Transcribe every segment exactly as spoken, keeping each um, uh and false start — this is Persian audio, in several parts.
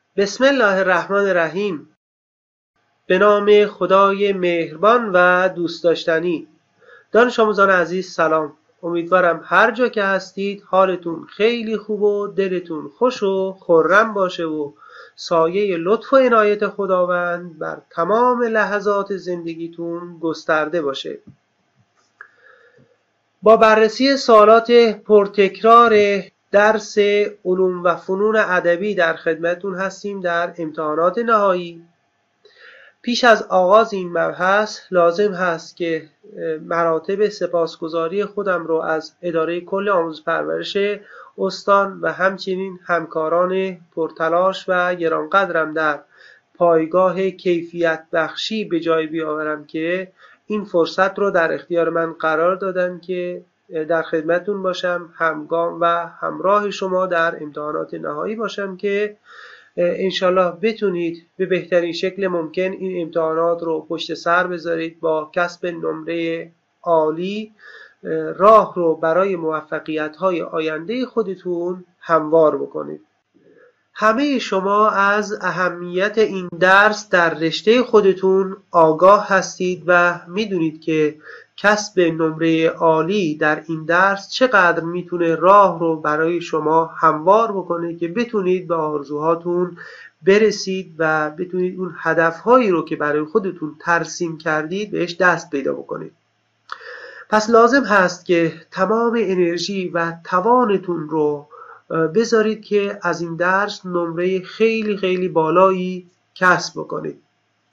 بسم الله الرحمن الرحیم. به نام خدای مهربان و دوست داشتنی. دانش آموزان عزیز سلام. امیدوارم هر جا که هستید حالتون خیلی خوب و دلتون خوش و خرم باشه و سایه لطف و عنایت خداوند بر تمام لحظات زندگیتون گسترده باشه. با بررسی سوالات پرتکرار درس علوم و فنون ادبی در خدمتتون هستیم در امتحانات نهایی. پیش از آغاز این مبحث لازم هست که مراتب سپاسگزاری خودم رو از اداره کل آموزش پرورش استان و همچنین همکاران پرتلاش و گرانقدرم در پایگاه کیفیت بخشی به جای بیاورم که این فرصت رو در اختیار من قرار دادن که در خدمتون باشم، همگام و همراه شما در امتحانات نهایی باشم که انشالله بتونید به بهترین شکل ممکن این امتحانات رو پشت سر بذارید، با کسب نمره عالی راه رو برای موفقیت‌های آینده خودتون هموار بکنید. همه شما از اهمیت این درس در رشته خودتون آگاه هستید و میدونید که کسب نمره عالی در این درس چقدر میتونه راه رو برای شما هموار بکنه که بتونید به آرزوهاتون برسید و بتونید اون هدفهایی رو که برای خودتون ترسیم کردید بهش دست پیدا بکنید. پس لازم هست که تمام انرژی و توانتون رو بذارید که از این درس نمره خیلی خیلی بالایی کسب بکنید.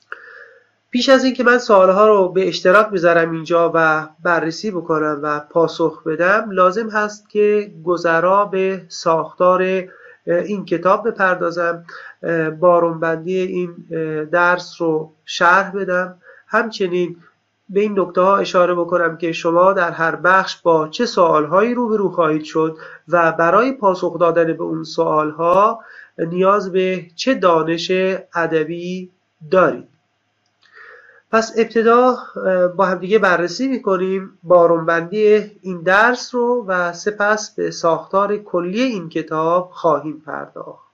پیش از این که من سوالها رو به اشتراک بذارم اینجا و بررسی بکنم و پاسخ بدم، لازم هست که گذرا به ساختار این کتاب بپردازم، بارونبندی این درس رو شرح بدم، همچنین به این نکته ها اشاره بکنم که شما در هر بخش با چه سوالهایی روبرو خواهید شد و برای پاسخ دادن به اون سوالها نیاز به چه دانش ادبی دارید. پس ابتدا با هم دیگه بررسی میکنیم بارونبندی این درس رو و سپس به ساختار کلی این کتاب خواهیم پرداخت.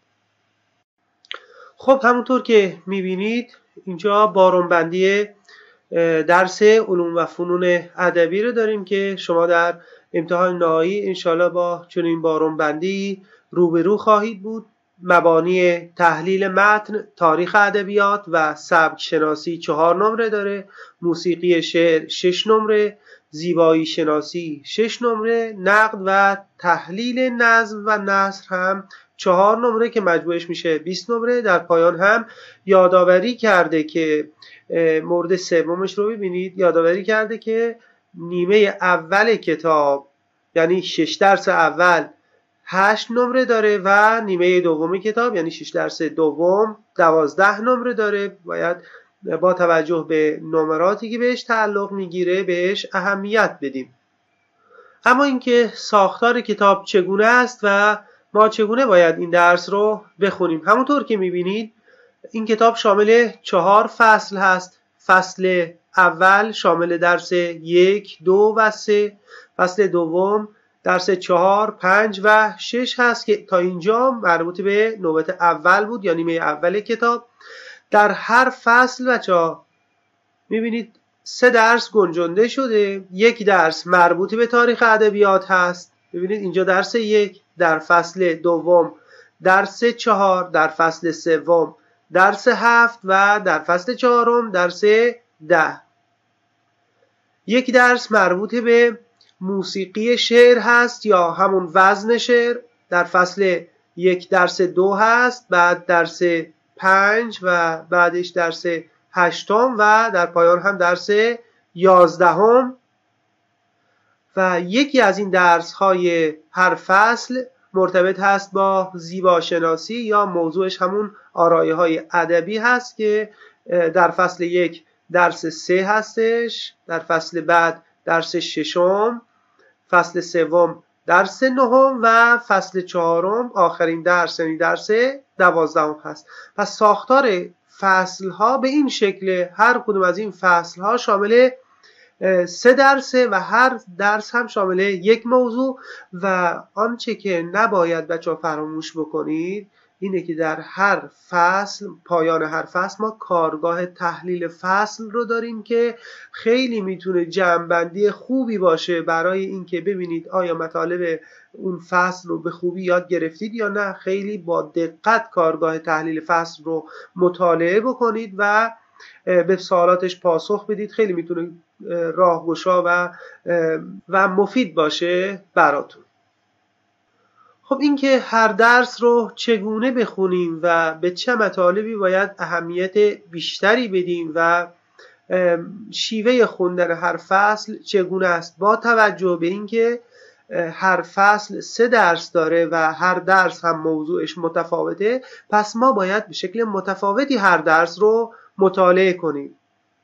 خب همونطور که میبینید اینجا بارونبندی درس علوم و فنون ادبی رو داریم که شما در امتحان نهایی انشالله با چنین بارونبندی روبرو خواهید بود. مبانی تحلیل متن، تاریخ ادبیات و سبک شناسی چهار نمره داره، موسیقی شعر شش نمره، زیبایی شناسی شش نمره، نقد و تحلیل نظم و نثر هم چهار نمره که مجموعش میشه بیست نمره. در پایان هم یادآوری کرده که مورد سومش رو ببینید، یادآوری کرده که نیمه اول کتاب یعنی شش درس اول هشت نمره داره و نیمه دوم کتاب یعنی شش درس دوم دوازده نمره داره. باید با توجه به نمراتی که بهش تعلق میگیره بهش اهمیت بدیم. اما اینکه ساختار کتاب چگونه است و ما چگونه باید این درس رو بخونیم، همونطور که میبینید این کتاب شامل چهار فصل هست. فصل اول شامل درس یک، دو و سه. فصل دوم درس چهار، پنج و شش هست که تا اینجا مربوط به نوبت اول بود یا نیمه اول کتاب. در هر فصل بچه‌ها میبینید سه درس گنجانده شده. یک درس مربوط به تاریخ ادبیات هست، ببینید اینجا درس یک، در فصل دوم درس چهار، در فصل سوم درس هفت و در فصل چهارم درس ده. یک درس مربوط به موسیقی شعر هست یا همون وزن شعر، در فصل یک درس دو هست، بعد درس پنج و بعدش درس هشتم و در پایان هم درس یازدهم. و یکی از این درس های هر فصل مرتبط هست با زیباشناسی یا موضوعش همون آرایه های ادبی هست که در فصل یک درس سه هستش، در فصل بعد درس ششم، فصل سوم درس نهم و فصل چهارم آخرین درس یعنی درس دوازدهم هست. پس ساختار فصل ها به این شکل، هر کدوم از این فصل ها شامل سه درسه و هر درس هم شامل یک موضوع. و آنچه که نباید بچه ها فراموش بکنید اینه که در هر فصل، پایان هر فصل، ما کارگاه تحلیل فصل رو داریم که خیلی میتونه جمع‌بندی خوبی باشه برای اینکه ببینید آیا مطالب اون فصل رو به خوبی یاد گرفتید یا نه. خیلی با دقت کارگاه تحلیل فصل رو مطالعه بکنید و به سوالاتش پاسخ بدید. خیلی میتونه راهگشا و و مفید باشه براتون. خب اینکه هر درس رو چگونه بخونیم و به چه مطالبی باید اهمیت بیشتری بدیم و شیوه خوندن هر فصل چگونه است، با توجه به اینکه هر فصل سه درس داره و هر درس هم موضوعش متفاوته، پس ما باید به شکل متفاوتی هر درس رو مطالعه کنیم.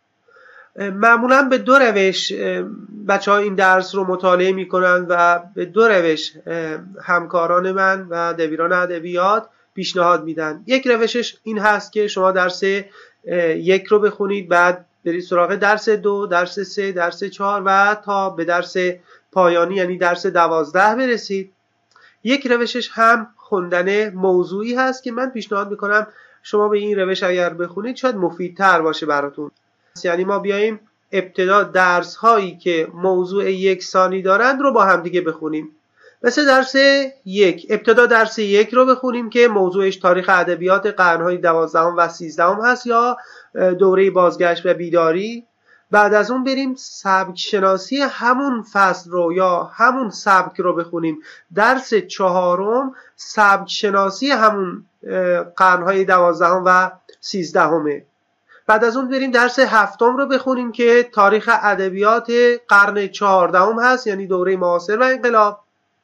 معمولا به دو روش بچه ها این درس رو مطالعه می کنند و به دو روش همکاران من و دبیران ادبیات پیشنهاد میدن. یک روشش این هست که شما درس یک رو بخونید، بعد برید سراغ درس دو، درس سه، درس چهار و تا به درس پایانی یعنی درس دوازده برسید. یک روشش هم خوندن موضوعی هست که من پیشنهاد میکنم شما به این روش اگر بخونید شاید مفیدتر باشه براتون. یعنی ما بیاییم ابتدا درس هایی که موضوع یکسانی دارند رو با هم دیگه بخونیم. مثل درس یک، ابتدا درس یک رو بخونیم که موضوعش تاریخ ادبیات قرنهای دوازدهم و سیزدهم هست یا دوره بازگشت و بیداری. بعد از اون بریم سبک شناسی همون فصل رو یا همون سبک رو بخونیم. درس چهارم سبک شناسی همون قرنهای دوازدهم و سیزدهمه. بعد از اون بریم درس هفتم رو بخونیم که تاریخ ادبیات قرن چهاردهم هست یعنی دوره معاصر و انقلاب.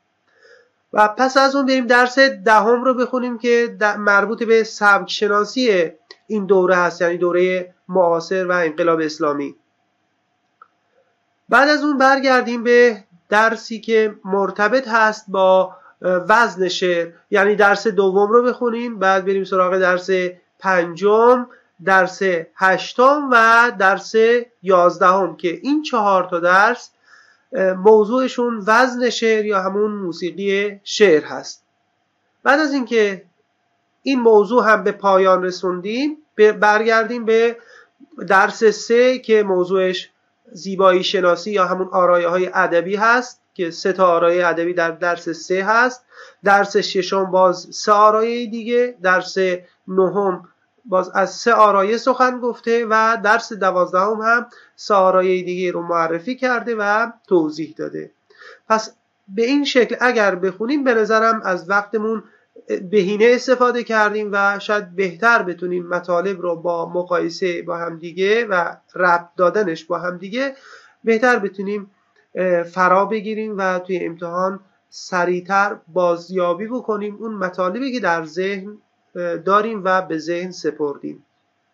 و پس از اون بریم درس دهم رو بخونیم که مربوط به سبک شناسی این دوره هست یعنی دوره معاصر و انقلاب اسلامی. بعد از اون برگردیم به درسی که مرتبط هست با وزن شعر یعنی درس دوم رو بخونیم. بعد بریم سراغ درس پنجم، درس هشتم و درس یازدهم که این چهار تا درس موضوعشون وزن شعر یا همون موسیقی شعر هست. بعد از اینکه این موضوع هم به پایان رسوندیم برگردیم به درس سه که موضوعش زیبایی شناسی یا همون آرایه های ادبی هست که سه تا آرایه ادبی در درس سه هست. درس ششم باز سه آرایه دیگه، درس نهم باز از سه آرایه سخن گفته و درس دوازدهم هم سه آرایه دیگه رو معرفی کرده و توضیح داده. پس به این شکل اگر بخونیم به نظرم از وقتمون بهینه استفاده کردیم و شاید بهتر بتونیم مطالب رو با مقایسه با هم دیگه و ربط دادنش با هم دیگه بهتر بتونیم فرا بگیریم و توی امتحان سریعتر بازیابی بکنیم اون مطالبی که در ذهن داریم و به ذهن سپردیم.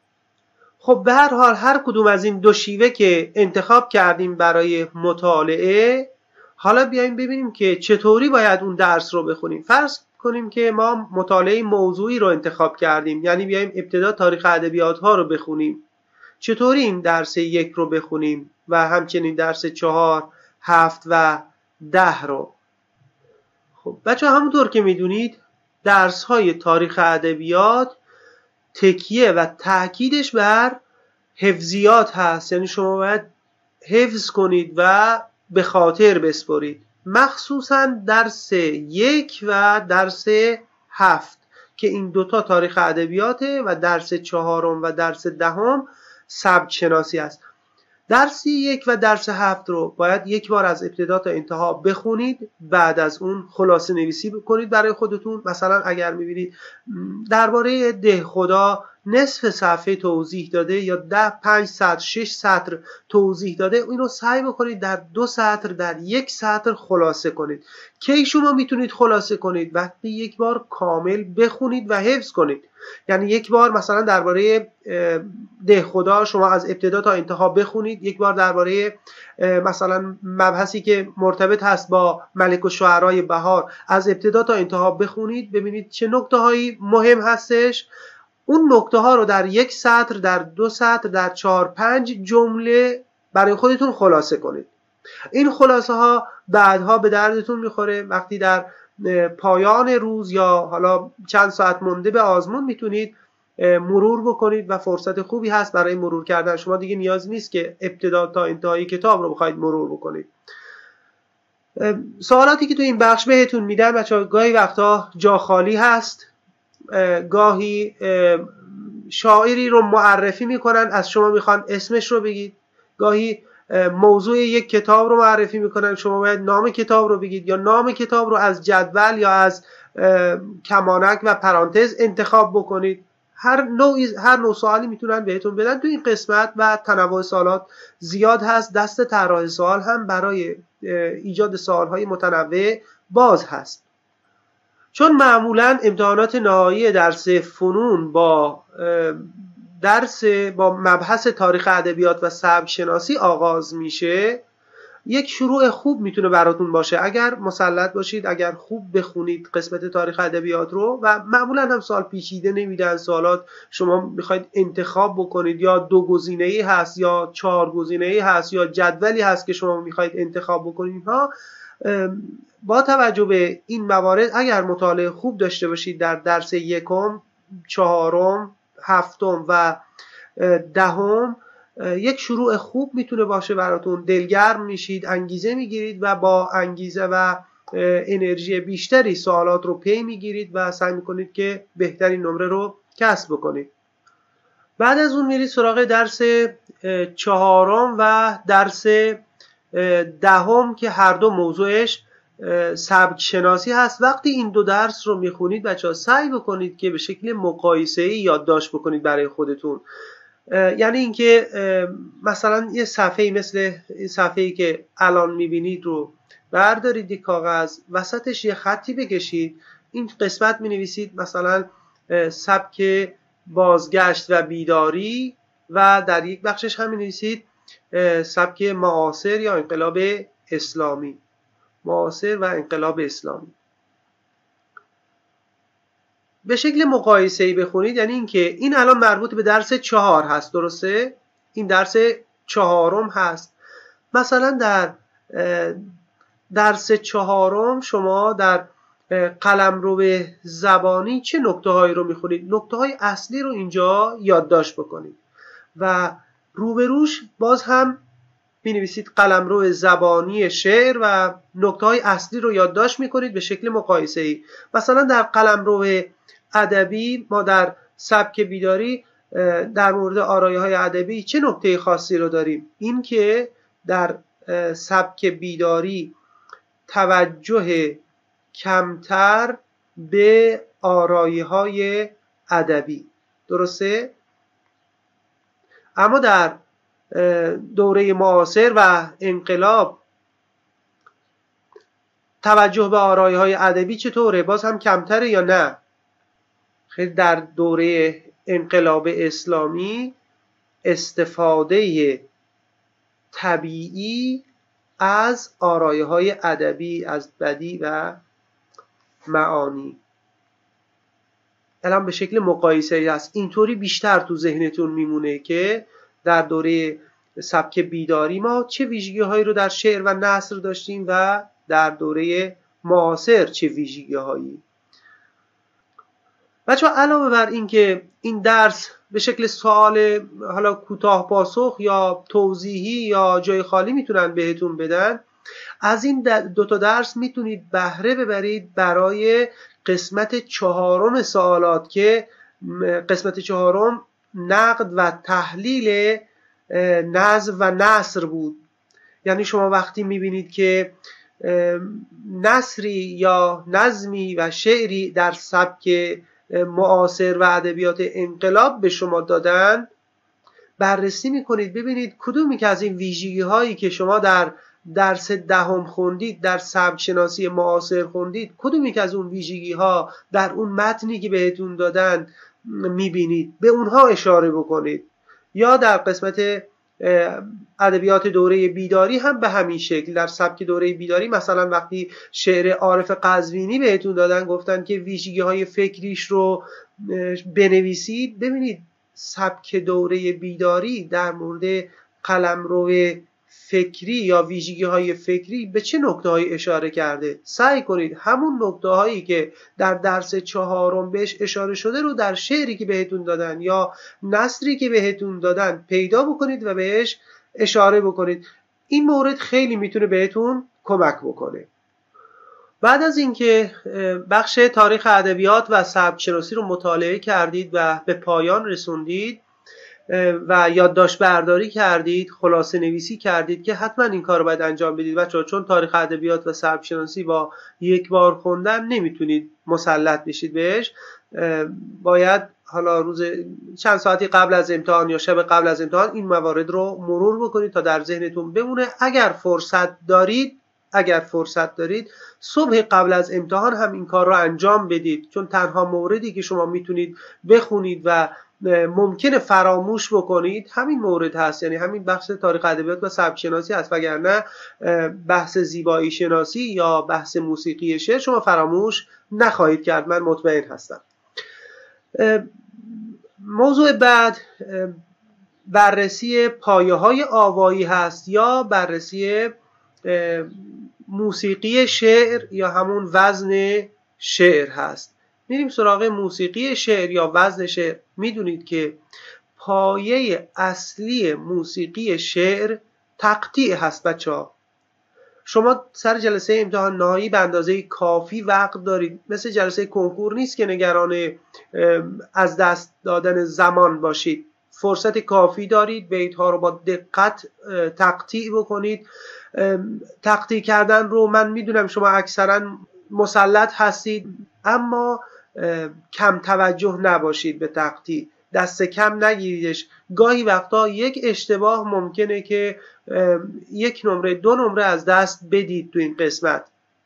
خب به هر حال هر کدوم از این دو شیوه که انتخاب کردیم برای مطالعه، حالا بیایم ببینیم که چطوری باید اون درس رو بخونیم. فرض کنیم که ما مطالعه موضوعی رو انتخاب کردیم، یعنی بیایم ابتدا تاریخ ادبیات ها رو بخونیم. چطوری این درس یک رو بخونیم و همچنین درس چهار، هفت و ده رو؟ خب بچه همونطور که میدونید درس های تاریخ ادبیات تکیه و تأکیدش بر حفظیات هست، یعنی شما باید حفظ کنید و به خاطر بسپرید، مخصوصا درس یک و درس هفت که این دوتا تاریخ ادبیاته و درس چهارم و درس دهم سبک شناسی است. درس یک و درس هفت رو باید یک بار از ابتدا تا انتها بخونید، بعد از اون خلاصه نویسی بکنید برای خودتون. مثلا اگر میبینید درباره ده خدا نصف صفحه توضیح داده یا ده پنج سطر شش سطر توضیح داده، این رو سعی بکنید در دو سطر در یک سطر خلاصه کنید. کی شما میتونید خلاصه کنید؟ وقتی یک بار کامل بخونید و حفظ کنید. یعنی یک بار مثلا درباره ده خدا شما از ابتدا تا انتها بخونید، یک بار درباره مثلا مبحثی که مرتبط هست با ملک الشعرای بهار از ابتدا تا انتها بخونید، ببینید چه نکته هایی مهم هستش. اون نکته ها رو در یک سطر، در دو سطر، در چهار پنج جمله برای خودتون خلاصه کنید. این خلاصه ها بعدها به دردتون میخوره وقتی در پایان روز یا حالا چند ساعت مونده به آزمون میتونید مرور بکنید و فرصت خوبی هست برای مرور کردن. شما دیگه نیاز نیست که ابتدا تا انتهای کتاب رو بخواید مرور بکنید. سوالاتی که تو این بخش بهتون میدم بچه‌ها گاهی وقتا جا خالی هست، گاهی شاعری رو معرفی میکنن، از شما میخوان اسمش رو بگید، گاهی موضوع یک کتاب رو معرفی میکنن، شما باید نام کتاب رو بگید یا نام کتاب رو از جدول یا از کمانک و پرانتز انتخاب بکنید. هر نوع هر نوع سوالی میتونن بهتون بدن. تو این قسمت و تنوع سوالات زیاد هست، دست طراح سوال هم برای ایجاد سوالهای متنوع باز هست. چون معمولا امتحانات نهایی درس فنون با درس با مبحث تاریخ ادبیات و سبک شناسی آغاز میشه، یک شروع خوب میتونه براتون باشه اگر مسلط باشید، اگر خوب بخونید قسمت تاریخ ادبیات رو. و معمولا هم سوال پیچیده نمیدن، سوالات شما میخواید انتخاب بکنید، یا دو گزینه‌ای هست یا چهار گزینه‌ای هست یا جدولی هست که شما میخواید انتخاب بکنید. اینها با توجه به این موارد اگر مطالعه خوب داشته باشید در درس یکم، چهارم، هفتم و دهم، یک شروع خوب میتونه باشه براتون. دلگرم میشید، انگیزه میگیرید و با انگیزه و انرژی بیشتری سوالات رو پی میگیرید و سعی میکنید که بهترین نمره رو کسب بکنید. بعد از اون میرید سراغ درس چهارم و درس دهم که هر دو موضوعش سبک شناسی هست. وقتی این دو درس رو میخونید بچه‌ها سعی بکنید که به شکل مقایسه‌ای یادداشت بکنید برای خودتون. یعنی اینکه مثلا یه صفحه‌ای مثل صفحه‌ای که الان میبینید رو بردارید، یک کاغذ وسطش یه خطی بکشید، این قسمت مینویسید مثلا سبک بازگشت و بیداری و در یک بخشش هم مینویسید سبک معاصر یا انقلاب اسلامی، معاصر و انقلاب اسلامی. به شکل مقایسه‌ای بخونید، یعنی اینکه این الان مربوط به درس چهار هست، درسته؟ این درس چهارم هست. مثلا در درس چهارم شما در قلمرو زبانی چه نکته هایی رو میخونید؟ نکته های اصلی رو اینجا یادداشت بکنید و روبروش باز هم می‌نویسید قلمرو زبانی شعر و نکته‌های اصلی رو یادداشت می‌کنید به شکل مقایسه‌ای. مثلا در قلمرو ادبی ما در سبک بیداری در مورد آرایه‌های ادبی چه نکته خاصی رو داریم؟ این که در سبک بیداری توجه کمتر به آرایه‌های ادبی، درسته؟ اما در دوره معاصر و انقلاب توجه به آرایه‌های ادبی چطوره؟ باز هم کمتره یا نه؟ خیلی در دوره انقلاب اسلامی استفاده طبیعی از آرایه‌های ادبی، از بدیع و معانی الان به شکل مقایسه‌ای است. اینطوری بیشتر تو ذهنتون میمونه که در دوره سبک بیداری ما چه ویژگی‌هایی رو در شعر و نثر داشتیم و در دوره معاصر چه ویژگی‌هایی. بچه‌ها علاوه بر این که این درس به شکل سوال حالا کوتاه پاسخ یا توضیحی یا جای خالی میتونن بهتون بدن، از این دو تا درس میتونید بهره ببرید برای قسمت چهارم سوالات که قسمت چهارم نقد و تحلیل نظم و نثر بود. یعنی شما وقتی میبینید که نثری یا نظمی و شعری در سبک معاصر و ادبیات انقلاب به شما دادن، بررسی میکنید ببینید کدومی که از این ویژگی هایی که شما در درس دهم خوندید، در سبک شناسی معاصر خوندید، کدومی که از اون ویژگی ها در اون متنی که بهتون دادن میبینید، به اونها اشاره بکنید. یا در قسمت ادبیات دوره بیداری هم به همین شکل، در سبک دوره بیداری مثلا وقتی شعر عارف قزوینی بهتون دادن گفتن که ویژگی های فکریش رو بنویسید، ببینید سبک دوره بیداری در مورد قلمرو فکری یا ویژگی های فکری به چه نکته هایی اشاره کرده. سعی کنید همون نکته هایی که در درس چهارم بهش اشاره شده رو در شعری که بهتون دادن یا نثری که بهتون دادن پیدا بکنید و بهش اشاره بکنید. این مورد خیلی میتونه بهتون کمک بکنه. بعد از اینکه بخش تاریخ ادبیات و سبک شناسی رو مطالعه کردید و به پایان رسوندید و یادداشت برداری کردید، خلاصه نویسی کردید که حتما این کار رو باید انجام بدید بچه‌ها، چون تاریخ ادبیات و سبک شناسی با یک بار خوندن نمیتونید مسلط بشید بهش. باید حالا روز چند ساعتی قبل از امتحان یا شب قبل از امتحان این موارد رو مرور بکنید تا در ذهنتون بمونه. اگر فرصت دارید اگر فرصت دارید صبح قبل از امتحان هم این کار رو انجام بدید، چون تنها موردی که شما میتونید بخونید و ممکنه فراموش بکنید همین مورد هست، یعنی همین بخش تاریخ ادبیات و سبک شناسی هست، وگرنه بحث زیبایی شناسی یا بحث موسیقی شعر شما فراموش نخواهید کرد، من مطمئن هستم. موضوع بعد بررسی پایه های آوایی هست یا بررسی موسیقی شعر یا همون وزن شعر هست. میریم سراغ موسیقی شعر یا وزن شعر. میدونید که پایه اصلی موسیقی شعر تقطیع هست بچه‌ها. شما سر جلسه امتحان نهایی به اندازه کافی وقت دارید، مثل جلسه کنکور نیست که نگران از دست دادن زمان باشید. فرصت کافی دارید بیت‌ها رو با دقت تقطیع بکنید. تقطیع کردن رو من میدونم شما اکثرا مسلط هستید، اما کم توجه نباشید به تقطیع، دست کم نگیریدش. گاهی وقتا یک اشتباه ممکنه که یک نمره دو نمره از دست بدید تو این قسمت.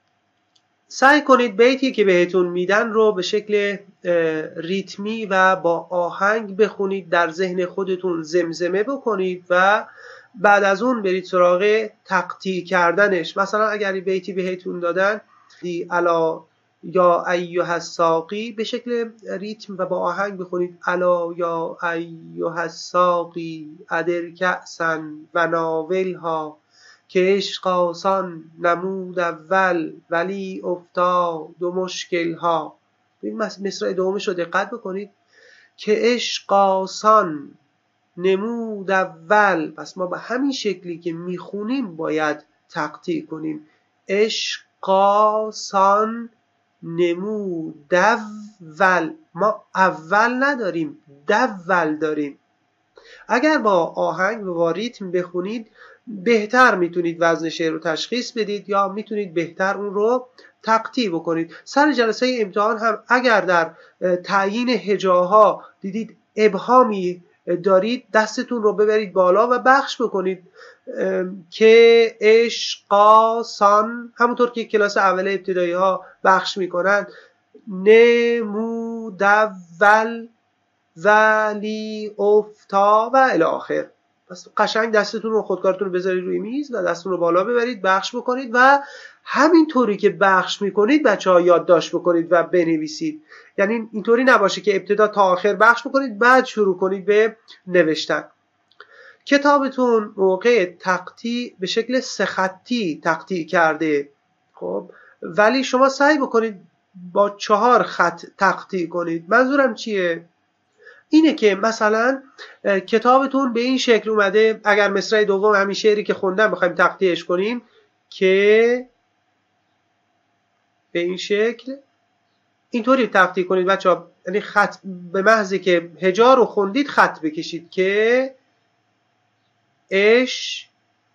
سعی کنید بیتی که بهتون میدن رو به شکل ریتمی و با آهنگ بخونید، در ذهن خودتون زمزمه بکنید و بعد از اون برید سراغ تقطیع کردنش. مثلا اگر بیتی بهتون دادن دی الا یا ایها الساقی، به شکل ریتم و با آهنگ بخونید الا یا ایها الساقی ادر کأسا و ناولها که عشق آسان نمود اول ولی افتاد و مشکلها. این مصرع دومش رو دقت بکنید که عشق آسان نمود اول، پس ما به همین شکلی که میخونیم باید تقطیع کنیم. عشق آسان نمود اول، ما اول نداریم، دول داریم. اگر با آهنگ و با ریتم بخونید بهتر میتونید وزن شعر رو تشخیص بدید یا میتونید بهتر اون رو تقطیع بکنید. سر جلسه امتحان هم اگر در تعیین هجاها دیدید ابهامی دارید دستتون رو ببرید بالا و بخش بکنید که عشقاسان، همونطور که کلاس اول ابتدایی ها بخش میکنن، نمودول ولی افتا و الی آخر. پس قشنگ دستتون رو خودکارتون رو بذارید روی میز و دستتون رو بالا ببرید، بخش بکنید و همینطوری که بخش میکنید بچه‌ها یادداشت بکنید و بنویسید. یعنی اینطوری نباشه که ابتدا تا آخر بخش بکنید بعد شروع کنید به نوشتن. کتابتون موقع تقطیع به شکل سه خطی تقطیع کرده، خب ولی شما سعی بکنید با چهار خط تقطیع کنید. منظورم چیه؟ اینه که مثلا کتابتون به این شکل اومده، اگر مصرع دوم همین شعری که خوندم بخوایم تقطیعش کنیم که به این شکل اینطوری تقطیع کنید بچه‌ها، یعنی خط به محضی که هجا رو خوندید خط بکشید که اش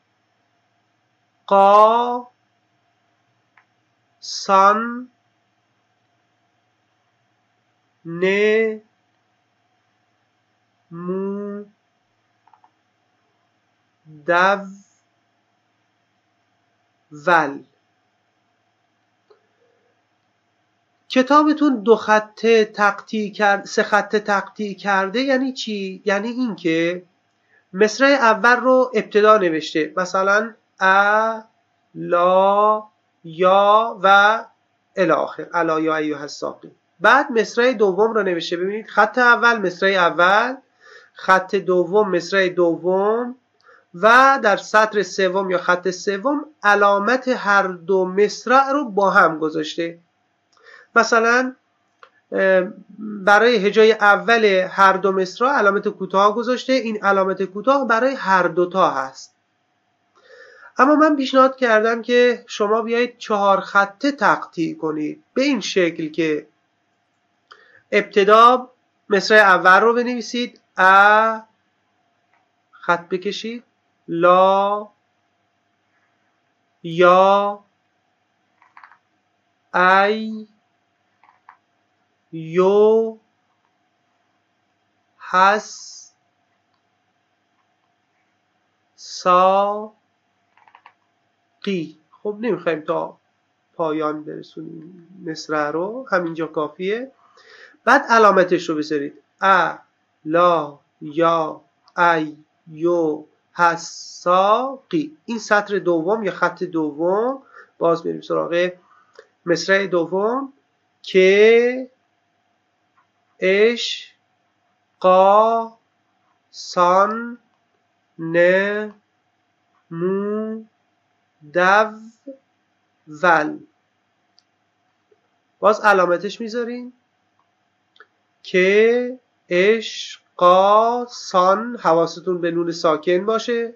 قا سان ن مو دو ول. کتابتون دو خطه تقطیع کرد، سه خطه تقطیع کرده یعنی چی؟ یعنی این که مصرع اول رو ابتدا نوشته، مثلا ا لا یا و الی آخر، الا یا ایها الساقی. بعد مصرع دوم رو نوشته، ببینید خط اول مصرع اول، خط دوم مصرع دوم، و در سطر سوم یا خط سوم علامت هر دو مصرع رو با هم گذاشته. مثلا برای هجای اول هر دو مصرع علامت کوتاه گذاشته، این علامت کوتاه برای هر دوتا هست. اما من پیشنهاد کردم که شما بیایید چهار خطه تقطیع کنید، به این شکل که ابتدا مصرع اول رو بنویسید ا، خط بکشید، لا، یا، ای، یو، حس، سا، قی. خب نمیخوایم تا پایان برسونیم مصرع رو، همینجا کافیه. بعد علامتش رو بذارید ا، لا، یا، ای، یو، حس، سا، قی. این سطر دوم یا خط دوم. باز میریم سراغ مصرع دوم که اش، قا، سان، نه، مو، دو، ول. باز علامتش میذاریم که اش، قا، سان، حواستون به نون ساکن باشه،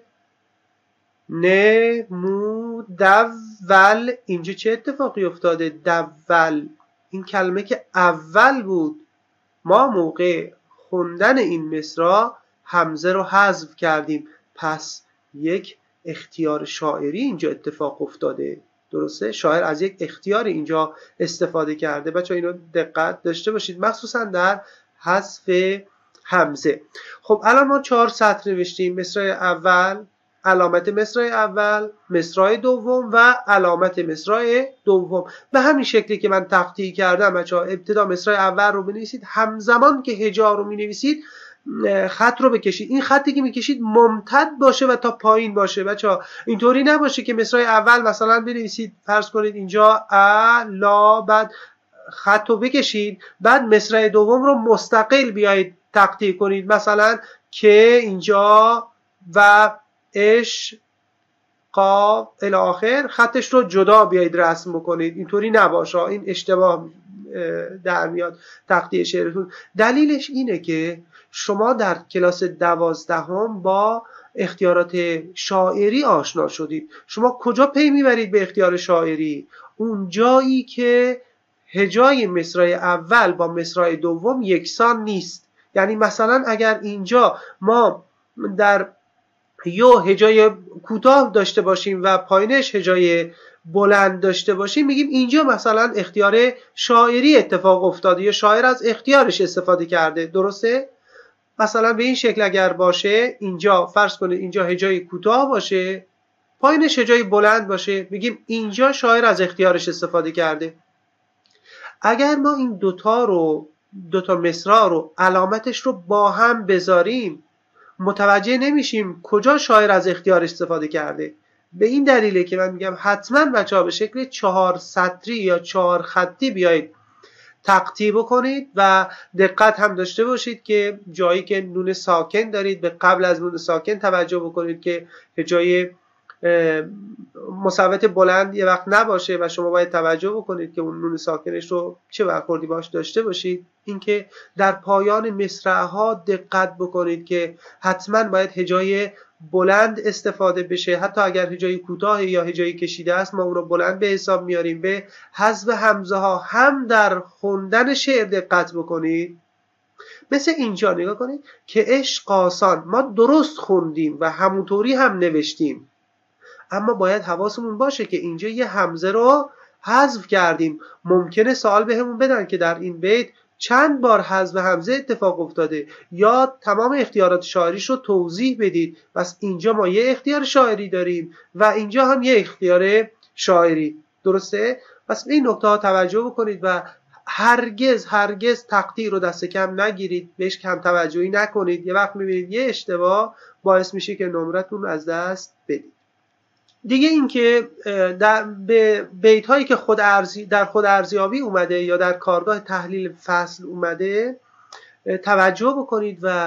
نه، مو، دو، ول. اینجا چه اتفاقی افتاده؟ دول، این کلمه که اول بود ما موقع خوندن این مصرع همزه رو حذف کردیم، پس یک اختیار شاعری اینجا اتفاق افتاده. درسته؟ شاعر از یک اختیار اینجا استفاده کرده. بچه‌ها اینو دقت داشته باشید، مخصوصا در حذف همزه. خب الان ما چهار سطر نوشتیم: مصرع اول، علامت مصرع اول، مصرع دوم و علامت مصرع دوم. به همین شکلی که من تقطیع کردم بچه‌ها، ابتدا مصرع اول رو بنویسید، همزمان که هجا رو می‌نویسید خط رو بکشید. این خطی که می‌کشید ممتد باشه و تا پایین باشه بچه‌ها. اینطوری نباشه که مصرع اول مثلا بنویسید، فرض کنید اینجا ا، لا، بعد خط رو بکشید، بعد مصرع دوم رو مستقل بیایید تقطیع کنید، مثلا که اینجا و اش، قا الی آخر، خطش رو جدا بیایید رسم بکنید. اینطوری نباشه، این اشتباه در میاد تقطیع شعرتون. دلیلش اینه که شما در کلاس دوازدهم با اختیارات شاعری آشنا شدید. شما کجا پی میبرید به اختیار شاعری؟ اون جایی که هجای مصرع اول با مصرع دوم یکسان نیست. یعنی مثلا اگر اینجا ما در یو هجای کوتاه داشته باشیم و پایینش هجای بلند داشته باشیم، میگیم اینجا مثلا اختیار شاعری اتفاق افتاده یا شاعر از اختیارش استفاده کرده. درسته؟ مثلا به این شکل اگر باشه، اینجا فرض کنید اینجا هجای کوتاه باشه، پایینش هجای بلند باشه، میگیم اینجا شاعر از اختیارش استفاده کرده. اگر ما این دوتا رو دوتا مصرع رو علامتش رو با هم بذاریم، متوجه نمیشیم کجا شاعر از اختیارش استفاده کرده. به این دلیله که من میگم حتما بچه‌ها به شکل چهار سطری یا چهار خطی بیایید تقطیع بکنید و دقت هم داشته باشید که جایی که نون ساکن دارید به قبل از نون ساکن توجه بکنید که هجای مصوت بلند یه وقت نباشه و شما باید توجه بکنید که اون نون ساکنش رو چه برخوردی باش داشته باشید. اینکه در پایان مصرع ها دقت بکنید که حتما باید هجای بلند استفاده بشه، حتی اگر هجای کوتاه یا هجای کشیده است ما اون رو بلند به حساب میاریم. به حذف همزه ها هم در خوندن شعر دقت بکنید. مثل اینجا نگاه کنید که عشق آسان، ما درست خوندیم و همونطوری هم نوشتیم، اما باید حواسمون باشه که اینجا یه همزه رو حذف کردیم. ممکنه سوال بهمون بدن که در این بیت چند بار حذف همزه اتفاق افتاده، یا تمام اختیارات شاعریش رو توضیح بدید. پس اینجا ما یه اختیار شاعری داریم و اینجا هم یه اختیار شاعری. درسته؟ پس به این نکته ها توجه بکنید و هرگز هرگز تقطیع رو دست کم نگیرید، بهش کم توجهی نکنید. یه وقت میبینید یه اشتباه باعث میشه که نمرتون از دست بدید. دیگه این که در به بیت هایی که خود ارزی در خود ارزیابی اومده یا در کارگاه تحلیل فصل اومده توجه بکنید و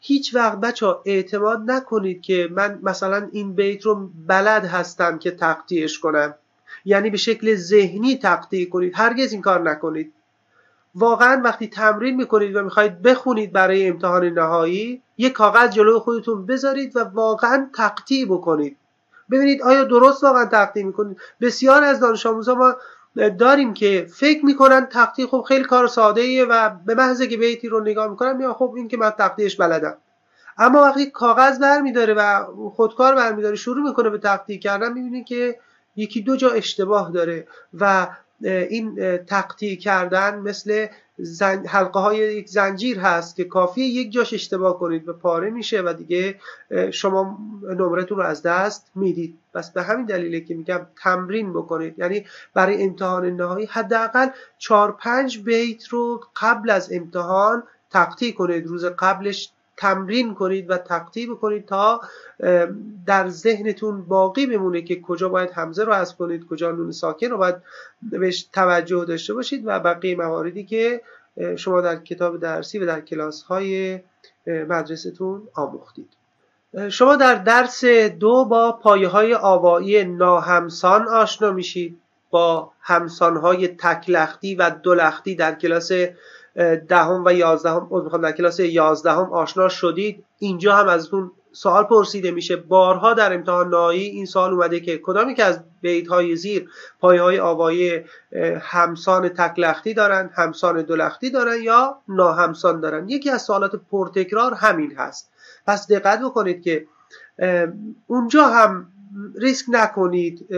هیچ وقت بچه اعتماد نکنید که من مثلا این بیت رو بلد هستم که تقطیعش کنم، یعنی به شکل ذهنی تقطیع کنید. هرگز این کار نکنید. واقعا وقتی تمرین میکنید و میخواید بخونید برای امتحان نهایی، یک کاغذ جلوی خودتون بذارید و واقعا تقطیع بکنید، ببینید آیا درست واقعا تقطیع میکنید. بسیار از دانش آموزا ما داریم که فکر میکنن تقطیع خب خیلی کار ساده ایه و به محض که بیتی رو نگاه میکنن میگن خب این که من تقطیعش بلدم. اما وقتی کاغذ برمیداره و خودکار برمیداره شروع میکنه به تقطیع کردن، میبینید که یکی دو جا اشتباه داره و این تقطیع کردن مثل حلقه های یک زنجیر هست که کافیه یک جاش اشتباه کنید و پاره میشه و دیگه شما نمرتون رو از دست میدید. بس به همین دلیله که میگم تمرین بکنید، یعنی برای امتحان نهایی حداقل چهار پنج بیت رو قبل از امتحان تقطیع کنید، روز قبلش تمرین کنید و تقطیع بکنید تا در ذهنتون باقی بمونه که کجا باید همزه رو حذف کنید، کجا نون ساکن رو باید بهش توجه داشته باشید و بقیه مواردی که شما در کتاب درسی و در کلاس های مدرسه‌تون آموختید. شما در درس دو با پایه های آوایی ناهمسان آشنا میشید، با همسان های تکلختی و دولختی در کلاس دهم و یازدهم میخوام در کلاس یازدهم آشنا شدید. اینجا هم ازتون سوال پرسیده میشه، بارها در امتحان نهایی این سوال اومده که کدامی که از بیت های زیر پایه های آوایی همسان تکلختی دارن، همسان دولختی دارن یا ناهمسان دارن. یکی از سوالات پرتکرار همین هست. پس دقت بکنید که اونجا هم ریسک نکنید،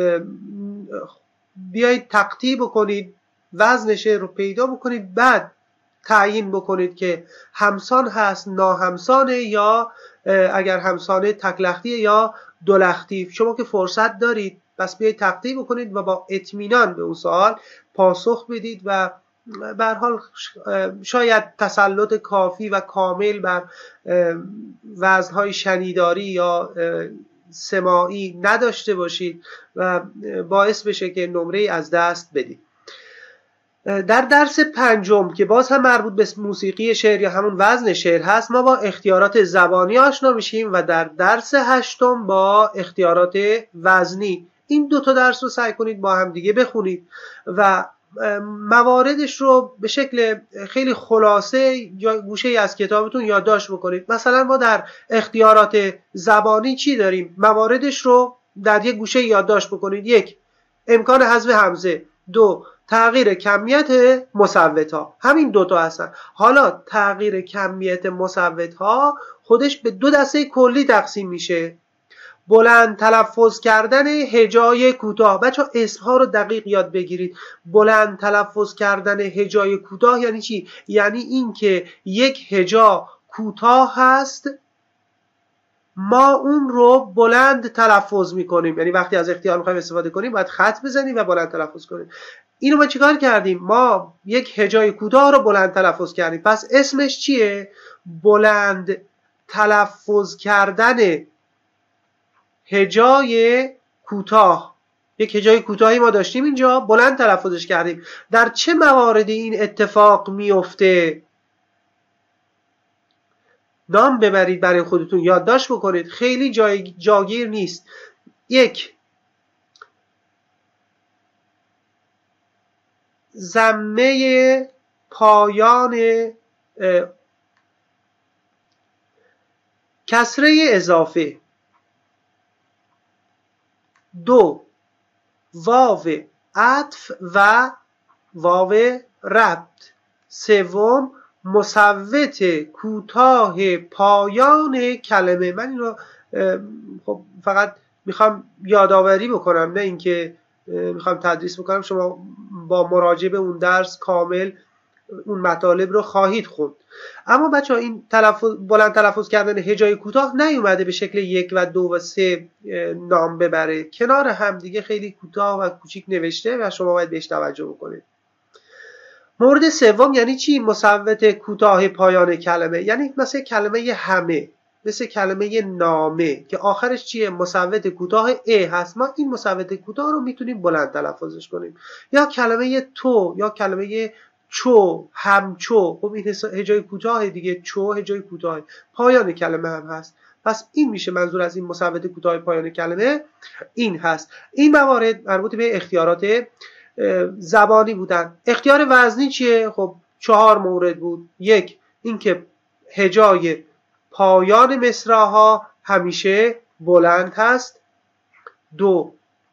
بیایید تقطیع بکنید، وزنش رو پیدا بکنید، بعد تعیین بکنید که همسان هست، ناهمسانه، یا اگر همسانه تکلختی یا دولختی. شما که فرصت دارید بس بیایید تقطیع بکنید و با اطمینان به اون سوال پاسخ بدید و به هر حال شاید تسلط کافی و کامل بر وزنهای شنیداری یا سماعی نداشته باشید و باعث بشه که نمره از دست بدید. در درس پنجم که باز هم مربوط به موسیقی شعر یا همون وزن شعر هست، ما با اختیارات زبانی آشنا میشیم و در درس هشتم با اختیارات وزنی. این دو تا درس رو سعی کنید با هم دیگه بخونید و مواردش رو به شکل خیلی خلاصه یا گوشه از کتابتون یادداشت بکنید. مثلا ما در اختیارات زبانی چی داریم؟ مواردش رو در یک گوشه یادداشت بکنید. یک، امکان حذف همزه. دو، تغییر کمیت مصوت‌ها. همین دوتا هستن. حالا تغییر کمیت مصوت‌ها خودش به دو دسته کلی تقسیم میشه. بلند تلفظ کردن هجای کوتاه. بچه‌ها اسمها رو دقیق یاد بگیرید. بلند تلفظ کردن هجای کوتاه یعنی چی؟ یعنی این که یک هجا کوتاه هست، ما اون رو بلند تلفظ میکنیم. یعنی وقتی از اختیار میخوایم استفاده کنیم باید خط بزنیم و بلند تلفظ کنیم. اینو ما چیکار کردیم؟ ما یک هجای کوتاه رو بلند تلفظ کردیم. پس اسمش چیه؟ بلند تلفظ کردن هجای کوتاه. یک هجای کوتاهی ما داشتیم اینجا، بلند تلفظش کردیم. در چه مواردی این اتفاق میفته؟ نام ببرید برای خودتون، یادداشت بکنید، خیلی جای جاگیر نیست. یک، ضمه پایان کسره اضافه. دو، واو عطف و واو ربط. سوم، مصوت کوتاه پایان کلمه. من اینو خب فقط میخوام یادآوری بکنم، نه اینکه میخوام تدریس بکنم. شما با مراجعه به اون درس کامل اون مطالب رو خواهید خوند. اما بچه ها این تلفظ، بلند تلفظ کردن هجای کوتاه نیومده به شکل یک و دو و سه نام ببره، کنار هم دیگه خیلی کوتاه و کوچیک نوشته و شما باید بهش توجه بکنید. مورد سوم یعنی چی؟ مصوت کوتاه پایان کلمه. یعنی مثل کلمه همه، مثل کلمه نامه که آخرش چیه؟ مصوت کوتاه ا هست. ما این مصوت کوتاه رو میتونیم بلند تلفظش کنیم. یا کلمه تو یا کلمه چو، همچو. خب این هجای کوتاه دیگه، چو هجای کوتاه، پایان کلمه هم هست. پس این میشه منظور از این مصوت کوتاه پایان کلمه این هست. این موارد مربوط به اختیارات زبانی بودن. اختیار وزنی چیه؟ خب چهار مورد بود. یک، اینکه هجای پایان مصرع‌ها همیشه بلند هست. دو،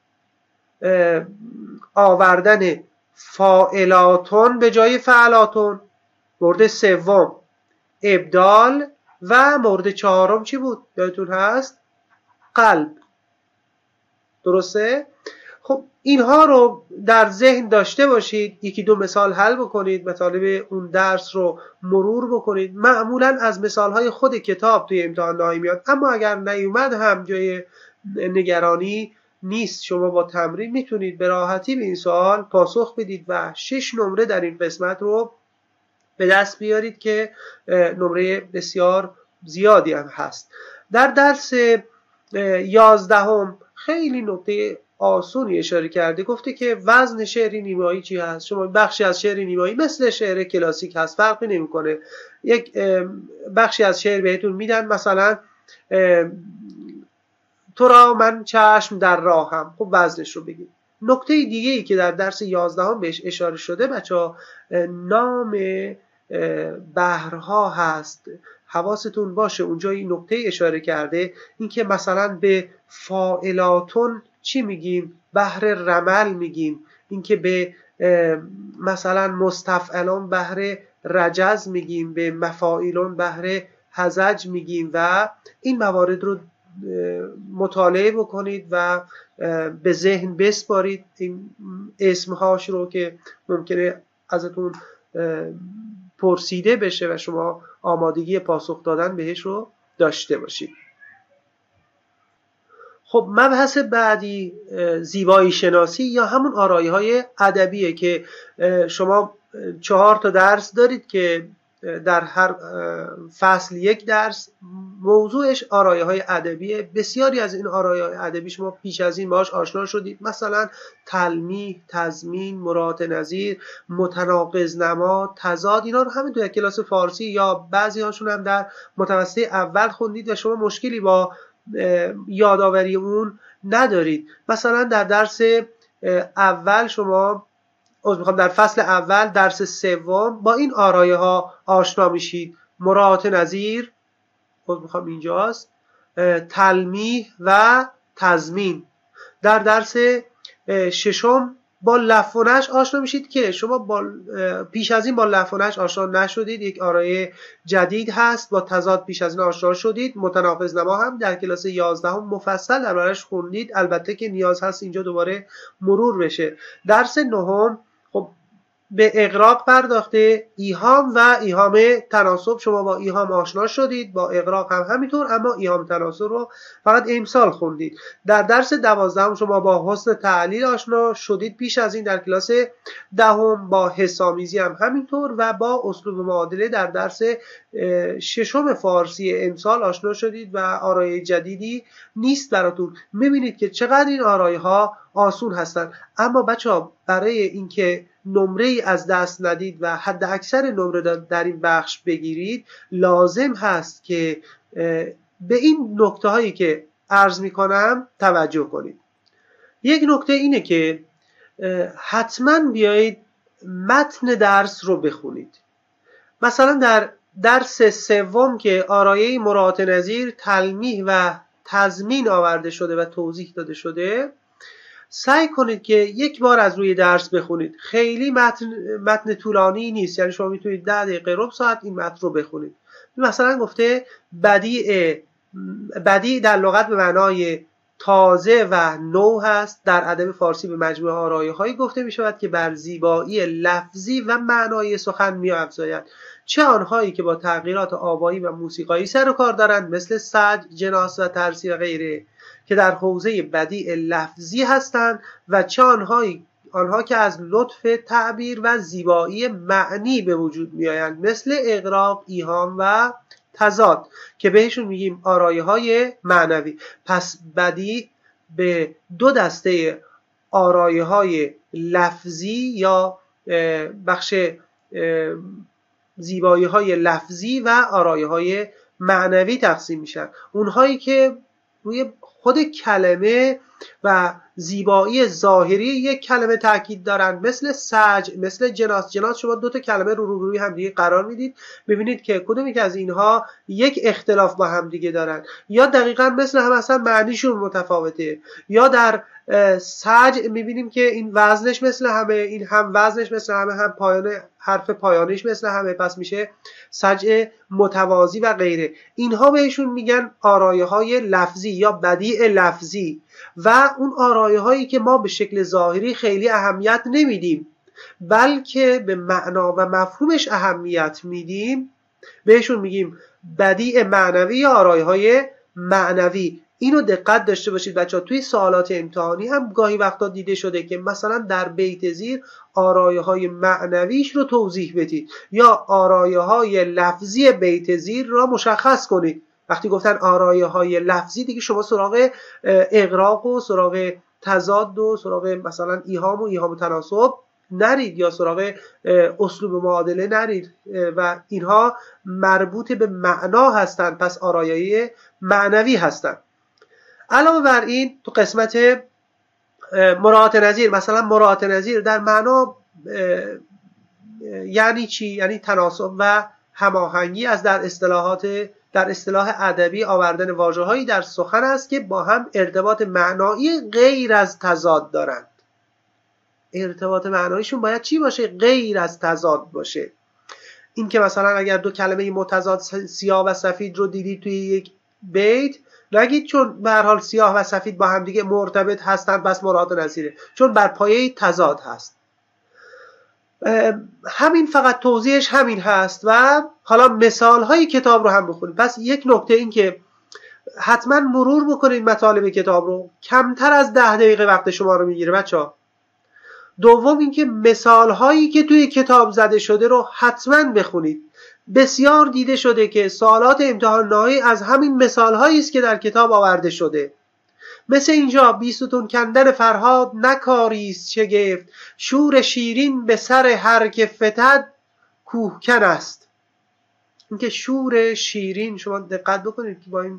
آوردن فاعلاتون به جای فعلاتون. مورد سوم ابدال. و مورد چهارم چی بود؟ یادتون هست؟ قلب. درسته؟ خب اینها رو در ذهن داشته باشید. یکی دو مثال حل بکنید، مطالب اون درس رو مرور بکنید. معمولا از مثالهای خود کتاب توی امتحان نهایی میاد، اما اگر نیومد هم جای نگرانی نیست. شما با تمرین میتونید به راحتی به این سوال پاسخ بدید و شش نمره در این قسمت رو به دست بیارید که نمره بسیار زیادی هم هست. در درس یازدهم خیلی نکته آسونی اشاره کرده. گفته که وزن شعری نیمایی چی هست. شما بخشی از شعر نیمایی مثل شعر کلاسیک هست، فرقی نمیکنه. یک بخشی از شعر بهتون میدن، مثلا تو را من چشم در راهم، خب وزنش رو بگید. نکته دیگه ای که در درس یازدهم بهش اشاره شده بچه‌ها، نام بحرها هست. حواستون باشه اونجا این نکته اشاره کرده، این که مثلا به فاعلاتون چی میگیم؟ بحر رمل میگیم. این که به مثلا مستفعلون بحر رجز میگیم، به مفاعلون بحر هزج میگیم و این موارد رو مطالعه بکنید و به ذهن بسپارید این اسمهاش رو که ممکنه ازتون پرسیده بشه و شما آمادگی پاسخ دادن بهش رو داشته باشید. خب مبحث بعدی زیبایی شناسی یا همون آرایه‌های ادبیه که شما چهار تا درس دارید که در هر فصل یک درس موضوعش آرایه‌های ادبیه. بسیاری از این آرایه‌های ادبی شما پیش از این باهاش آشنا شدید، مثلا تلمیح، تضمین، مرات نظیر، متناقض نما، تضاد. اینا رو همین تو کلاس فارسی یا بعضی هاشون هم در متوسطه اول خوندید و شما مشکلی با یادآوری اون ندارید. مثلا در درس اول شما از میخوام در فصل اول درس سوم با این آرایه ها آشنا میشید. مرات نظیر از میخوام اینجاست، تلمیح و تضمین. در درس ششم با لفظ و نشر آشنا میشید که شما با پیش از این با لفظ و نشر آشنا نشدید. یک آرایه جدید هست. با تضاد پیش از این آشنا شدید. متناقض نما هم در کلاس یازدهم مفصل دربارش خوندید، البته که نیاز هست اینجا دوباره مرور بشه. درس نهم خب به اغراق پرداخته، ایهام و ایهام تناسب. شما با ایهام آشنا شدید، با اغراق هم همینطور، اما ایهام تناسب رو فقط امسال خوندید. در درس دوازدهم شما با حسن تعلیل آشنا شدید پیش از این در کلاس دهم. با حسامیزی هم همینطور و با اسلوب معادله در درس ششم فارسی امسال آشنا شدید و آرایه جدیدی نیست براتون. میبینید که چقدر این آرایه ها آسون هستن. اما بچه‌ها برای اینکه نمره ای از دست ندید و حد اکثر نمره در این بخش بگیرید، لازم هست که به این نکته هایی که عرض می کنم توجه کنید. یک نکته اینه که حتما بیایید متن درس رو بخونید. مثلا در درس سوم که آرایه مرات نظیر، تلمیح و تضمین آورده شده و توضیح داده شده، سعی کنید که یک بار از روی درس بخونید. خیلی متن متن طولانی نیست، یعنی شما میتونید ده دقیقه ربع ساعت این متن رو بخونید. مثلا گفته بدیع بدیع در لغت به معنای تازه و نو هست. در ادب فارسی به مجموعه آرایه‌هایی گفته میشود که بر زیبایی لفظی و معنایی سخن می‌افزاید، چه آنهایی که با تغییرات آوایی و موسیقایی سر و کار دارند مثل سج، جناس و ترسی و غیره که در حوزه بدیع لفظی هستند، و چه آنهایی آنها که از لطف تعبیر و زیبایی معنی به وجود میآیند مثل اغراق، ایهام و تضاد که بهشون میگیم آرایه های معنوی. پس بدیع به دو دسته آرایه های لفظی یا بخش زیبایی های لفظی و آرایی های معنوی تقسیم میشن. اونهایی که روی خود کلمه و زیبایی ظاهری یک کلمه تاکید دارن، مثل سج، مثل جناس. جناس شما دو تا کلمه رو روبروی هم دیگه قرار میدید، ببینید که کدومی که از اینها یک اختلاف با هم دیگه دارن، یا دقیقاً مثل هم اصلا معنیشون متفاوته. یا در سج میبینیم که این وزنش مثل همه، این هم وزنش مثل همه، هم پایان حرف پایانیش مثل همه، پس میشه سج متوازی و غیره. اینها بهشون میگن آرایه های لفظی یا بدیع لفظی. و اون آرایه هایی که ما به شکل ظاهری خیلی اهمیت نمیدیم بلکه به معنا و مفهومش اهمیت میدیم، بهشون میگیم بدیع معنوی یا آرایه های معنوی. اینو دقت داشته باشید بچه ها، توی سوالات امتحانی هم گاهی وقتا دیده شده که مثلا در بیت زیر آرایه های معنویش رو توضیح بدید یا آرایه های لفظی بیت زیر را مشخص کنید. وقتی گفتن آرایه های لفظی دیگه شما سراغ اغراق و سراغ تضاد و سراغ مثلا ایهام و ایهام و تناسب نرید، یا سراغ اسلوب معادله نرید و اینها مربوط به معنا هستند، پس آرایه معنوی هستند. علاوه بر این تو قسمت مراعات نظیر، مثلا مراعات نظیر در معنا یعنی چی؟ یعنی تناسب و هماهنگی از در اصطلاحات در اصطلاح ادبی آوردن واژه‌هایی در سخن است که با هم ارتباط معنایی غیر از تضاد دارند. ارتباط معناییشون باید چی باشه؟ غیر از تضاد باشه. این که مثلا اگر دو کلمه متضاد سیاه و سفید رو دیدید توی یک بیت، نگید چون به هر حال سیاه و سفید با هم دیگه مرتبط هستند بس مراعات نظیره، چون بر پایه تضاد هست. همین، فقط توضیحش همین هست. و حالا مثال های کتاب رو هم بخونید. پس یک نکته این که حتما مرور بکنید مطالب کتاب رو، کمتر از ده دقیقه وقت شما رو میگیره بچه ها. دوم اینکه مثال هایی که توی کتاب زده شده رو حتما بخونید. بسیار دیده شده که سوالات امتحان نهایی از همین مثال هایی است که در کتاب آورده شده. مثل اینجا بیستون کندن فرهاد نکاریست شگفت، شور شیرین به سر هر که فتد کوهکن است. اینکه شور شیرین، شما دقت بکنید که با این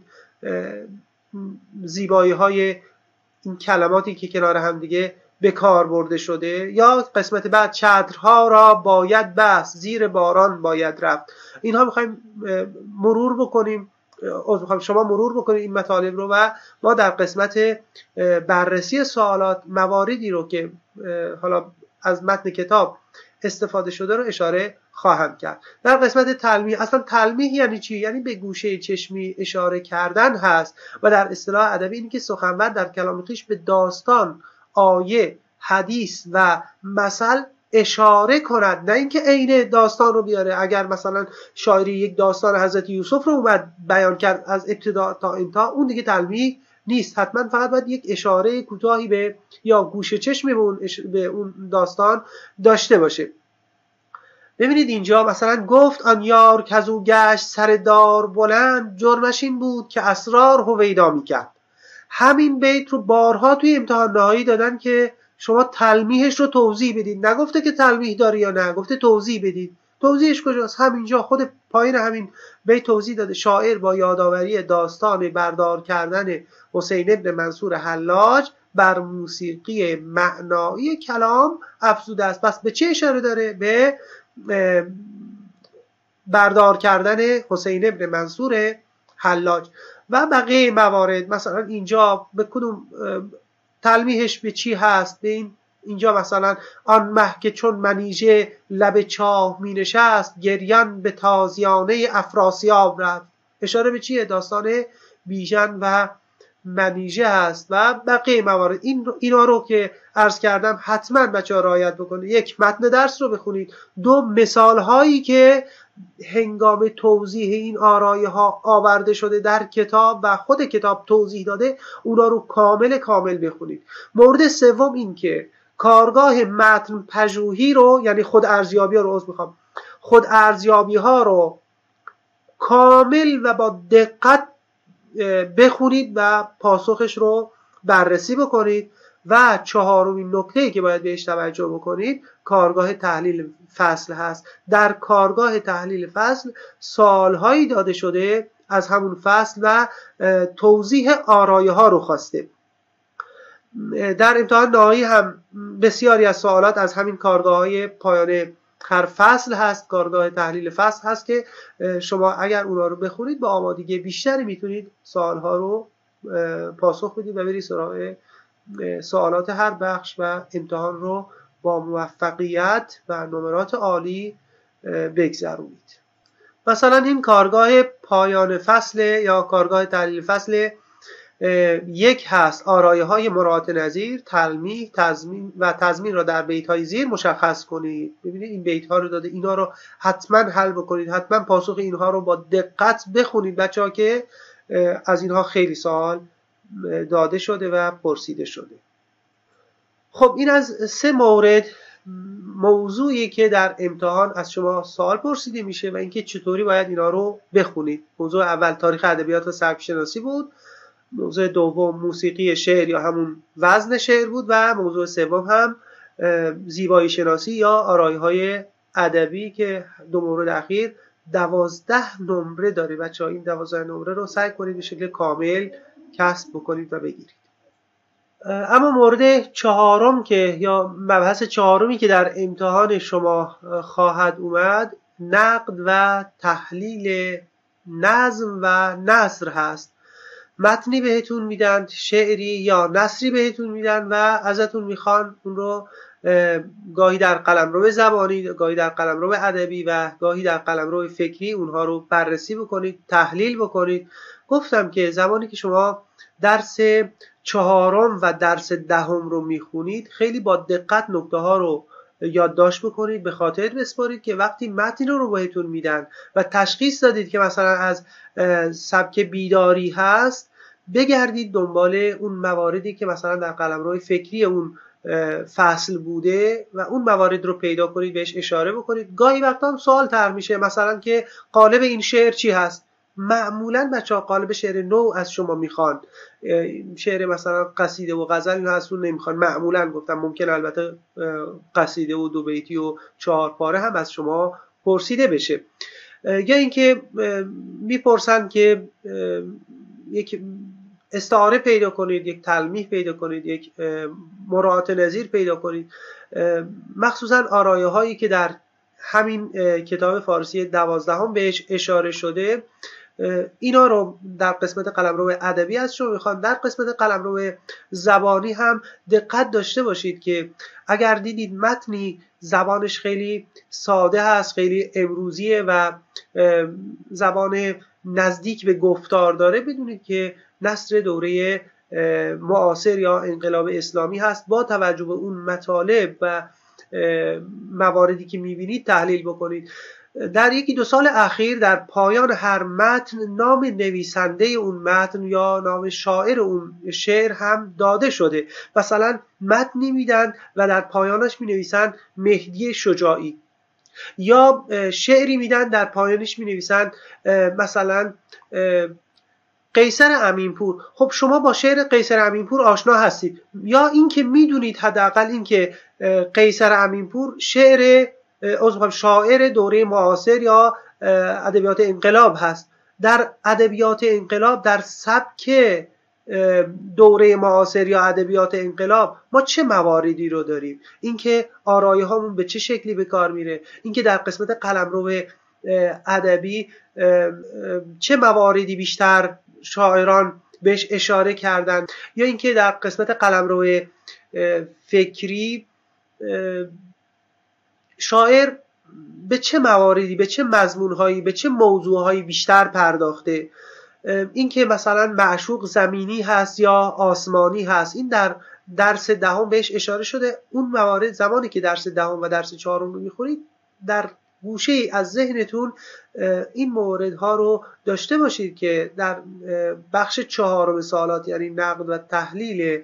زیبایی های این کلماتی که کنار هم دیگه به کار برده شده. یا قسمت بعد چترها را باید بست زیر باران باید رفت. اینها میخوایم مرور بکنیم، میخوایم شما مرور بکنید این مطالب رو و ما در قسمت بررسی سوالات مواردی رو که حالا از متن کتاب استفاده شده رو اشاره خواهم کرد. در قسمت تلمیح، اصلا تلمیح یعنی چی؟ یعنی به گوشه چشمی اشاره کردن هست و در اصطلاح ادبی اینه که سخنور در کلام خویش به داستان، آیه، حدیث و مثل اشاره کند، نه اینکه عین داستان رو بیاره. اگر مثلا شاعری یک داستان حضرت یوسف رو اومد بیان کرد از ابتدا تا انتها، اون دیگه تلمیح نیست. حتما فقط باید یک اشاره کوتاهی به یا گوشه چشمی به اون, اش... به اون داستان داشته باشه. ببینید اینجا مثلا گفت آن یار که از او گشت سر دار بلند، جرمش این بود که اسرار هویدا میکرد. همین بیت رو بارها توی امتحان نهایی دادن که شما تلمیحش رو توضیح بدید. نگفته که تلمیح داره یا نه، گفته توضیح بدید. توضیحش کجاست؟ همینجا خود پایین همین بیت توضیح داده. شاعر با یادآوری داستان بردار کردن حسین ابن منصور حلاج بر موسیقی معنایی کلام افزوده است. پس به چه اشاره داره؟ به بردار کردن حسین ابن منصور حلاج و بقیه موارد. مثلا اینجا به کدوم تلمیحش به چی هست؟ به این اینجا مثلا آن مه که چون منیژه لب چاه می نشست، گریان به تازیانه افراسیاب رفت. اشاره به چیه؟ داستان بیژن و منیژه هست و بقیه موارد. این اینا رو که عرض کردم حتما بچه‌ها رعایت بکنید. یک، متن درس رو بخونید. دو، مثال هایی که هنگام توضیح این آرایه ها آورده شده در کتاب و خود کتاب توضیح داده، اونا رو کامل کامل بخونید. مورد سوم این که کارگاه متن پژوهی رو، یعنی خود ارزیابی ها رو عذر میخوام خود ارزیابی ها رو کامل و با دقت بخونید و پاسخش رو بررسی بکنید. و چهارمین نکته‌ای که باید بهش توجه بکنید، کارگاه تحلیل فصل هست. در کارگاه تحلیل فصل سالهایی داده شده از همون فصل و توضیح آرایه ها رو خواسته. در امتحان نهایی هم بسیاری از سوالات از همین کارگاه های پایان هر فصل هست، کارگاه تحلیل فصل هست که شما اگر اونا رو بخونید با آمادگی بیشتری میتونید سوالها رو پاسخ بدید و برید سراغ سوالات هر بخش و امتحان رو با موفقیت و نمرات عالی بگذرونید. مثلا این کارگاه پایان فصل یا کارگاه تحلیل فصل یک هست. آرایه های مراعات نظیر، تلمیح، تضمین و تضمین را در بیت های زیر مشخص کنید. ببینید این بیت ها رو داده، اینا رو حتما حل بکنید، حتما پاسخ اینها رو با دقت بخونید بچه ها که از اینها خیلی سوال داده شده و پرسیده شده. خب این از سه مورد موضوعی که در امتحان از شما سوال پرسیده میشه و اینکه چطوری باید اینا رو بخونید. موضوع اول تاریخ ادبیات و سبک شناسی بود، موضوع دوم موسیقی شعر یا همون وزن شعر بود و موضوع سوم هم زیبایی شناسی یا آرایه های ادبی که دو مورد اخیر دوازده نمره داره. بچه‌ها این دوازده نمره رو سعی کنید به شکل کامل کسب بکنید و بگیرید. اما مورد چهارم که یا مبحث چهارمی که در امتحان شما خواهد اومد نقد و تحلیل نظم و نثر هست. متنی بهتون میدن، شعری یا نثری بهتون میدن و ازتون میخوان اون رو گاهی در قلمرو زبانی، گاهی در قلمرو ادبی و گاهی در قلمرو فکری اونها رو بررسی بکنید، تحلیل بکنید. گفتم که زمانی که شما درس چهارم و درس دهم رو میخونید خیلی با دقت نکته ها رو یادداشت بکنید، به خاطر بسپارید که وقتی متن رو بهتون میدن و تشخیص دادید که مثلا از سبک بیداری هست، بگردید دنبال اون مواردی که مثلا در قلمرو فکری اون فصل بوده و اون موارد رو پیدا کنید، بهش اشاره بکنید. گاهی وقتا هم سوال طرح میشه مثلا که قالب این شعر چی هست. معمولا بچه‌ها قالب شعر نو از شما میخوان، شعر مثلا قصیده و غزل اینو از اون نمیخوان. معمولا گفتم ممکن البته قصیده و دو بیتی و چهار پاره هم از شما پرسیده بشه، یا اینکه میپرسن که یک استعاره پیدا کنید، یک تلمیح پیدا کنید، یک مراعات نظیر پیدا کنید. مخصوصا آرایه هایی که در همین کتاب فارسی دوازدهم بهش اشاره شده، اینا رو در قسمت قلمرو ادبی از شما میخوان. در قسمت قلمرو زبانی هم دقت داشته باشید که اگر دیدید متنی زبانش خیلی ساده هست، خیلی امروزیه و زبان نزدیک به گفتار داره، بدونید که نثر دوره معاصر یا انقلاب اسلامی هست. با توجه به اون مطالب و مواردی که میبینید تحلیل بکنید. در یکی دو سال اخیر در پایان هر متن نام نویسنده اون متن یا نام شاعر اون شعر هم داده شده. مثلا متنی میدن و در پایانش مینویسن مهدی شجاعی، یا شعری میدن در پایانش مینویسن مثلا قیصر امینپور. خب شما با شعر قیصر امینپور آشنا هستید، یا اینکه میدونید حداقل اینکه قیصر امینپور شعر عذر شاعر دوره معاصر یا ادبیات انقلاب هست. در ادبیات انقلاب، در سبک دوره معاصر یا ادبیات انقلاب ما چه مواردی رو داریم، اینکه آرایه هامون به چه شکلی به کار میره، اینکه در قسمت قلمرو ادبی چه مواردی بیشتر شاعران بهش اشاره کردن، یا اینکه در قسمت قلمرو فکری شاعر به چه مواردی، به چه مضمونهایی، به چه موضوعهایی بیشتر پرداخته. اینکه مثلا معشوق زمینی هست یا آسمانی هست، این در درس دهم بهش اشاره شده. اون موارد زمانی که درس دهم و درس چهارم رو میخونید در گوشه از ذهنتون این موردها رو داشته باشید که در بخش چهارم سوالات یعنی نقد و تحلیل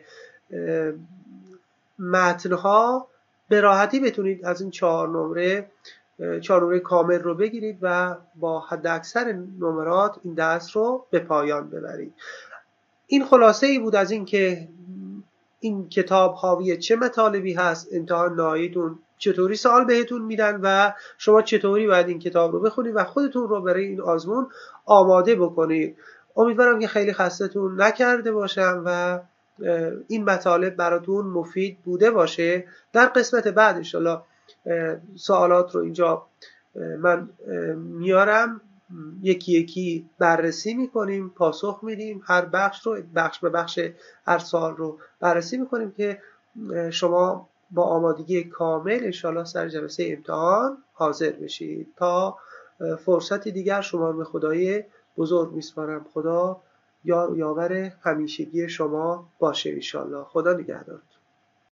متنها به راحتی بتونید از این چهار نمره چهار نمره کامل رو بگیرید و با حد اکثر نمرات این درس رو به پایان ببرید. این خلاصه ای بود از این که این کتاب حاوی چه مطالبی هست، امتحان نهاییتون چطوری سوال بهتون میدن و شما چطوری باید این کتاب رو بخونید و خودتون رو برای این آزمون آماده بکنید. امیدوارم که خیلی خستتون نکرده باشم و این مطالب براتون مفید بوده باشه. در قسمت بعد ان شاءالله سوالات رو اینجا من میارم، یکی یکی بررسی میکنیم، پاسخ میدیم، هر بخش رو بخش به بخش هر سوال رو بررسی میکنیم که شما با آمادگی کامل انشاءالله سر جلسه امتحان حاضر بشید. تا فرصتی دیگر شما رو به خدای بزرگ میسپارم. خدا یار و یاور همیشگی شما باشه انشاءالله. خدا نگهدار.